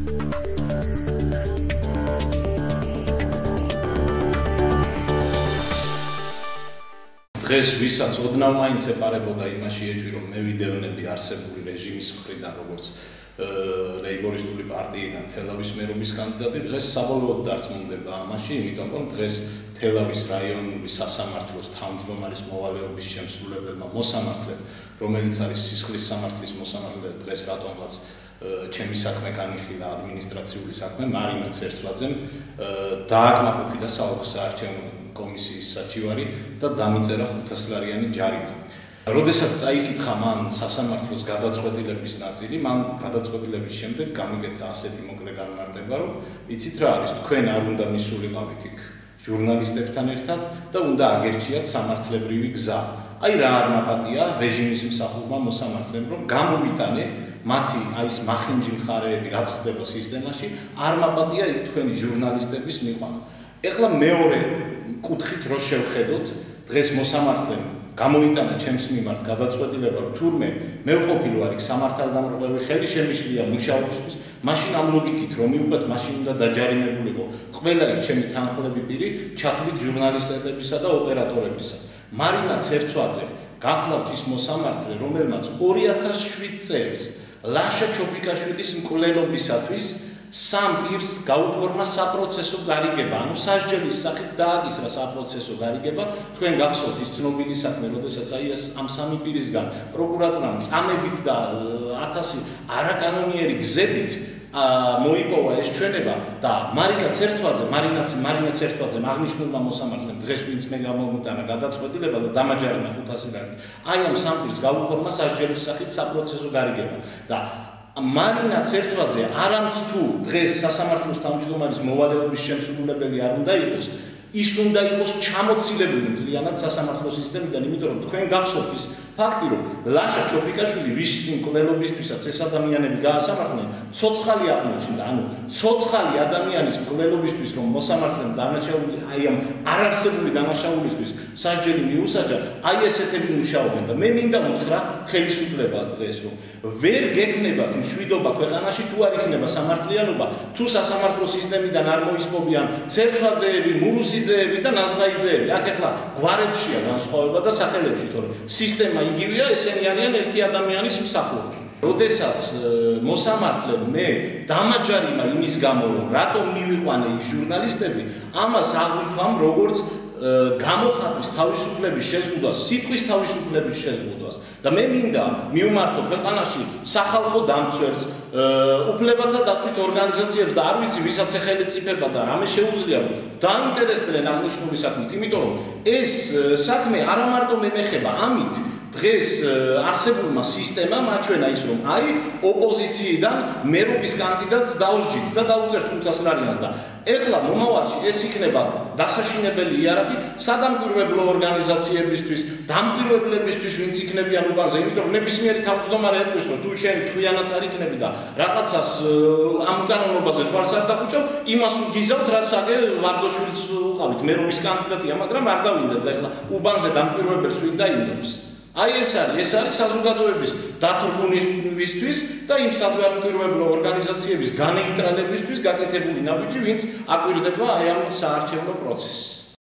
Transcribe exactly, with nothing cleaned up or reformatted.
დღეს ვისაც ოდნავ მაინც ეპარებოდა იმაში ეჭვი, რომ მე ვიდევნები არსებული რეჟიმის მხრიდან, როგორც ლეიბორისტული პარტიიდან თელავის მერობის კანდიდატი, დღეს საბოლოოდ დარწმუნდება ამაში, იმიტომ რომ დღეს თელავის რაიონული სასამართლოს თავმჯდომარის მოვალეობის შემსრულებელმა მოსამართლემ, რომელიც არის სისხლის სამართლის მოსამართლე, დღეს რატომღაც ჩემი საქმე განიხილა ადმინისტრაციული საქმე, მარინა ცერცვაძემ დააკმაყოფილა საოლქო საარჩევნო კომისიის საჩივარი და დამიწერა ხუთასლარიანი ჯარიმა. როდესაც წაიკითხა მან სასამართლოს გადაწყვეტილების ნაწილი, მან გადაწყვეტილების შემდეგ გამიგეთა ასეთი მოკლე განმარტება, რომ იცით რა არის, თქვენ არ უნდა მისულიყავით იქ ჟურნალისტებთან ერთად და უნდა აგერჩიათ სამართლებრივი გზა. აი რა არ მაპატია რეჟიმის მსახურმა მოსამართლემ, რომ გამოვიტანე მათი აი ეს მახინჯი მხარეები, რაც ხდება სისტემაში, არ მაპატია იქ თქვენი ჟურნალისტების მიყვანა. ეხლა მეორე კუთხით რო შევხედოთ, დღეს მოსამართლემ გამოიტანა ჩემს მიმართ გადაწყვეტილება, რომ თურმე მე ვყოფილი ვარ იქ სამართალდამრღვევი, ხელი შემიშლია მუშაობისთვის, მაშინ ამ ლოგიკით რომ მივყვეთ, მაშინ უნდა დაჯარიმებულიყო ყველა იქ ჩემი თანხლები პირი, ჩათვლით ჟურნალისტებისა და ოპერატორებისა. მარინა ცერცვაძე გახლავთ ის მოსამართლე, რომელმაც ორი ათას შვიდ წელს ლაშა ჩოფიკაშვილის მკვლელობისათვის სამ პირს გაუფორმა საპროცესო გარიგება, ანუ სასჯელის სახით დააკისრა საპროცესო გარიგება. თქვენ გახსოვთ ის ცნობილი საქმე, როდესაც აი ამ სამი პირისგან პროკურატურამ წამებით და ათასი არაკანონიერი გზებით მოიპოვა ეს ჩვენება და მარინა ცერცვაძე, მარინაც მარინა ცერცვაძემ აღნიშნულმა მოსამართლემ დღეს ვინც მე გამომიტანა გადაწყვეტილება და დამაჯარიმა ხუთასი ლარი. აი ამ სამ პირს გაუფორმა სასჯელის სახით საპროცესო გარიგება და მარინა ცერცვაძე არამც თუ დღეს სასამართლოს თავმჯდომარის მოვალეობის შემსრულებელი არ უნდა იყოს, ის უნდა იყოს ჩამოცილებული მთლიანად სასამართლო სისტემიდან, იმიტომ რომ თქვენ გახსოვთ ის ფაქტი, რომ ლაშა ჩოფიკაშვილი ვის მკვლელობისთვისაც ეს ადამიანები გაასამართლნენ, ცოცხალი აღმოჩნდა, ანუ ცოცხალი ადამიანის მკვლელობისთვის რომ მოსამართლემ დანაშაული, აი ამ არარსებული დანაშაულისთვის სასჯელი მიუსაჯა, აი ესეთები მუშაობენ და მე მინდა უთხრა ხელისუფლებას დღეს, რომ ვერ გექნებათ მშვიდობა ქვეყანაში, თუ არ იქნება სამართლიანობა, თუ სასამართლო სისტემიდან არ მოისპობიან ცერცვაძეები, მურუსიძეები და ნაზღაიძეები. აქ ახლა გვარებშია განსხვავება და სახელებში, თორემ სისტემა იგივეა, ესენი არიან ერთი ადამიანის მსახურები. როდესაც მოსამართლემ მე დამაჯარიმა იმის გამო, რომ რატომ მივიყვანე იქ ჟურნალისტები, ამას აღვიქვამ როგორც გამოხატვის თავისუფლების შეზღუდვას, სიტყვის თავისუფლების შეზღუდვას და მე მინდა მივმართო ქვეყანაში სახალხო დამცველს, უფლებათა დაცვით ორგანიზაციებს და არ ვიცი ვისაც სახელმწიფოება და რამე შეუძლია დაინტერესდნენ აღნიშნული საქმით, იმიტომ რომ ეს საქმე არა მარტო მე მეხება, ამით დღეს არსებულმა სისტემამ აჩვენა ის, რომ აი ოპოზიციიდან მერობის კანდიდატს დაუსჯით და დაუწერთ ხუთას ლარიანს და ეხლა მომავალში ეს იქნება დასაშინებელი იარაღი სადამკვირვებლო ორგანიზაციებისთვის, დამკვირვებლებისთვის, ვინც იქნებიან უბანზე, იმიტომ რომ ნებისმიერი თავმჯდომარე ეტყვის, რომ თუ შენ ჭკვიანად არ იქნები და რაღაცას ამ კანონობაზე თვალს არ დახუჭავ, იმას უგიზავთ, რაც აგე ვარდოშვილს უყავით, მერობის კანდიდატია, მაგრამ არ დავინდეთ და ეხლა უბანზე დამკვირვებელს ვინ დაინდობს. აი ეს არის, ეს არის საზოგადოების დათრგუნვისთვის და იმ სადამკვირვებლო ორგანიზაციების განეიტრალებისთვის გაკეთებული ნაბიჯი, ვინც აკვირდება აი ამ საარჩევნო პროცესს.